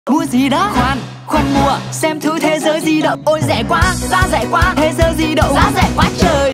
Mua gì đó? Khoan mua, xem thử thế giới di động. Ôi rẻ quá, giá rẻ quá, thế giới di động giá rẻ quá trời.